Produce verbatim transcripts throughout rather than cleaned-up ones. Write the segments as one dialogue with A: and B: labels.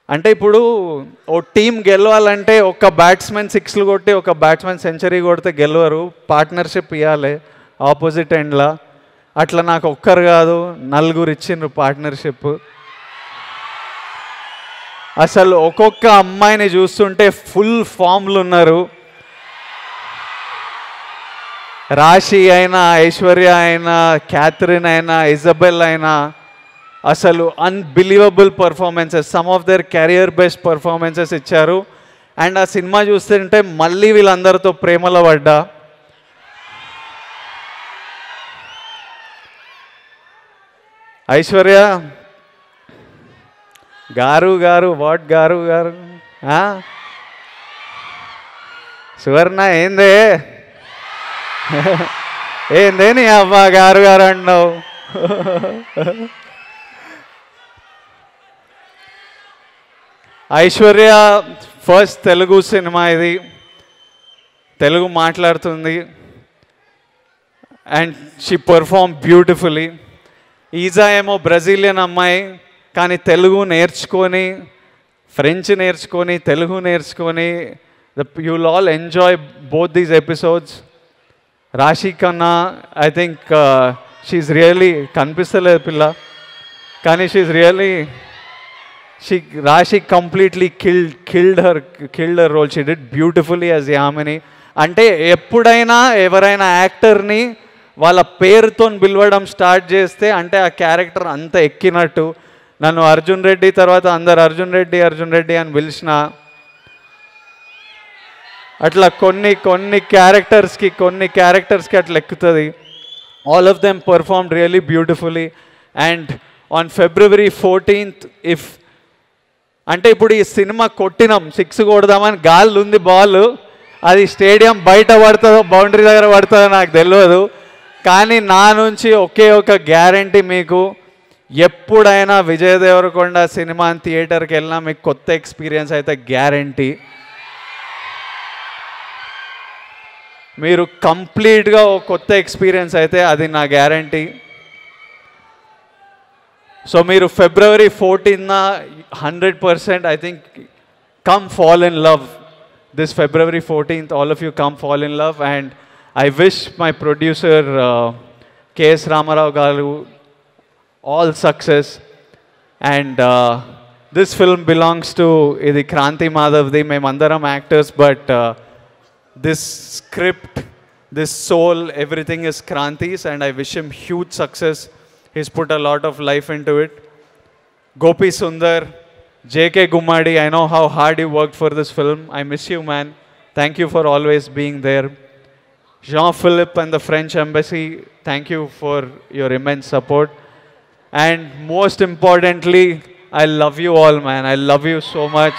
A: అంటే ఇప్పుడు ఓ టీం గెలవాలంటే ఒక బ్యాట్స్మెన్ సిక్స్లు కొట్టి ఒక బ్యాట్స్మెన్ సెంచరీ కొడితే గెలవరు, పార్ట్నర్షిప్ ఇవ్వాలి ఆపోజిట్ ఎండ్లా. అట్లా నాకు ఒక్కరు కాదు నలుగురు ఇచ్చిండ్రు పార్ట్నర్షిప్. అసలు ఒక్కొక్క అమ్మాయిని చూస్తుంటే ఫుల్ ఫామ్లు ఉన్నారు. రాశి అయినా, ఐశ్వర్య అయినా, క్యాథరిన్ అయినా, ఇజబెల్ అయినా, అసలు unbelievable performances, some of their career best performances ఇచ్చారు. అండ్ ఆ సినిమా చూస్తుంటే మళ్ళీ వీళ్ళందరితో ప్రేమలో పడ్డా. ఐశ్వర్య గారు గారు వాట్ గారు గారు సువర్ణ ఏందే ఏందే నీ అబ్బా గారు గారు అన్నావు. ఐశ్వర్య ఫస్ట్ తెలుగు సినిమా ఇది, తెలుగు మాట్లాడుతుంది and she perform beautifully. Isa ఏమో బ్రెజిలియన్ అమ్మాయి, కానీ తెలుగు నేర్చుకొని, ఫ్రెంచ్ నేర్చుకొని, తెలుగు నేర్చుకొని, the you will all enjoy both these episodes. Raashi Khanna I think she really, కనిపిస్తలేదు పిల్ల కానీ she really, she Raashi completely killed killed her killed her role. She did beautifully as Yamini. అంటే ఎప్పుడైనా ఎవరైనా యాక్టర్ని వాళ్ళ పేరుతో పిలవడం స్టార్ట్ చేస్తే అంటే ఆ క్యారెక్టర్ అంత ఎక్కినట్టు. నన్ను అర్జున్ రెడ్డి తర్వాత అందరు అర్జున్ రెడ్డి అర్జున్ రెడ్డి అని పిలిచిన, అట్లా కొన్ని కొన్ని క్యారెక్టర్స్కి కొన్ని క్యారెక్టర్స్కి అట్లా ఎక్కుతుంది. All of them performed really beautifully. And on February fourteenth if అంటే ఇప్పుడు ఈ సినిమా కొట్టినాం, సిక్స్ కొడదామని గాలి ఉంది బాల్, అది స్టేడియం బయట పడుతుందో బౌండరీ దగ్గర పడుతుందో నాకు తెలియదు. కానీ నా నుంచి ఒకే ఒక గ్యారంటీ మీకు, ఎప్పుడైనా విజయ్ దేవరకొండ సినిమా థియేటర్కి వెళ్ళినా మీకు కొత్త ఎక్స్పీరియన్స్ అయితే గ్యారంటీ. మీరు కంప్లీట్గా ఒక కొత్త ఎక్స్పీరియన్స్ అయితే అది నా గ్యారంటీ. సో మీరు ఫిబ్రవరి ఫోర్టీన్న hundred percent I think come fall in love this February fourteenth. All of you come fall in love. And I wish my producer uh, K S Ramarao garu all success. And uh, this film belongs to idi Kranti Madhavdi. Memandaram actors, but uh, this script, this soul, everything is Kranti's, and I wish him huge success. He's put a lot of life into it. Gopi Sundar, J K Gummadi, I know how hard you worked for this film. I miss you, man. Thank you for always being there. Jean-Philippe and the French Embassy, thank you for your immense support. And most importantly, I love you all, man. I love you so much.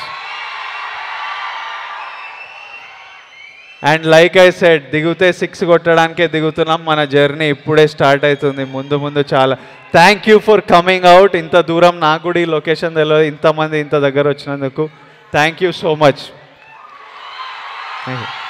A: And like I said, digute six kottadanike digutunam, mana journey ippude start aitundi, mundu mundu chala. Thank you for coming out. Inta dooram naaku kuda ee location teladu, inta mandi inta daggara vachinanduku. Thank you so much. Thank you.